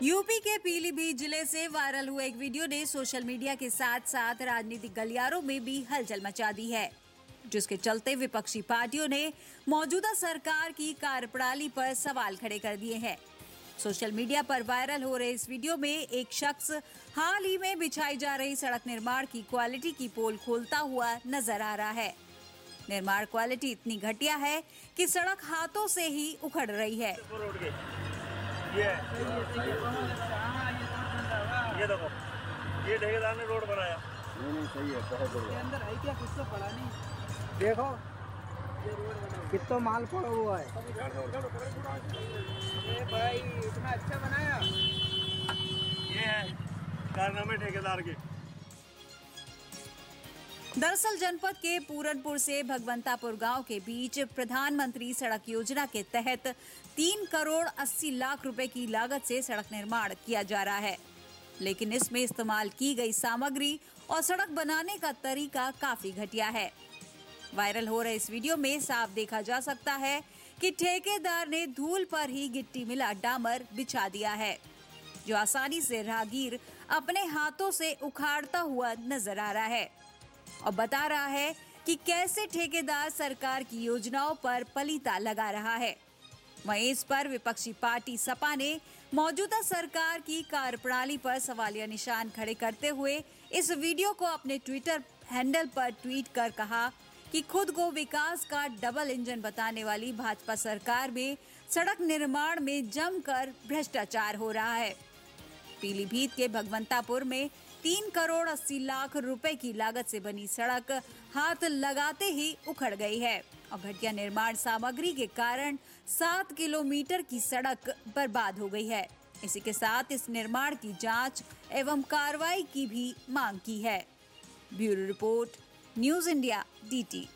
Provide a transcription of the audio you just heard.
UP के पीलीभीत जिले से वायरल हुए एक वीडियो ने सोशल मीडिया के साथ साथ राजनीतिक गलियारों में भी हलचल मचा दी है, जिसके चलते विपक्षी पार्टियों ने मौजूदा सरकार की कार्यप्रणाली पर सवाल खड़े कर दिए हैं। सोशल मीडिया पर वायरल हो रहे इस वीडियो में एक शख्स हाल ही में बिछाई जा रही सड़क निर्माण की क्वालिटी की पोल खोलता हुआ नजर आ रहा है। निर्माण क्वालिटी इतनी घटिया है कि सड़क हाथों से ही उखड़ रही है। ये देखो, ये ठेकेदार ने रोड बनाया। नहीं सही है, बहुत बढ़िया। अंदर है क्या, कुछ तो पड़ा नहीं। देखो कितना माल पड़ा हुआ है। ये भाई इतना अच्छा बनाया। ये है कारनामे ठेकेदार के। दरअसल जनपद के पूरनपुर से भगवंतापुर गांव के बीच प्रधानमंत्री सड़क योजना के तहत 3 करोड़ 80 लाख रुपए की लागत से सड़क निर्माण किया जा रहा है, लेकिन इसमें इस्तेमाल की गई सामग्री और सड़क बनाने का तरीका काफी घटिया है। वायरल हो रहे इस वीडियो में साफ देखा जा सकता है कि ठेकेदार ने धूल पर ही गिट्टी मिला डामर बिछा दिया है, जो आसानी से राहगीर अपने हाथों से उखाड़ता हुआ नजर आ रहा है और बता रहा है कि कैसे ठेकेदार सरकार की योजनाओं पर पलीता लगा रहा है। वहीं इस पर विपक्षी पार्टी सपा ने मौजूदा सरकार की कार्यप्रणाली पर सवालिया निशान खड़े करते हुए इस वीडियो को अपने ट्विटर हैंडल पर ट्वीट कर कहा कि खुद को विकास का डबल इंजन बताने वाली भाजपा सरकार में सड़क निर्माण में जमकर भ्रष्टाचार हो रहा है। पीलीभीत के भगवंतापुर में 3 करोड़ 80 लाख रुपए की लागत से बनी सड़क हाथ लगाते ही उखड़ गई है और घटिया निर्माण सामग्री के कारण 7 किलोमीटर की सड़क बर्बाद हो गई है। इसी के साथ इस निर्माण की जांच एवं कार्रवाई की भी मांग की है। Bureau report, news India DT।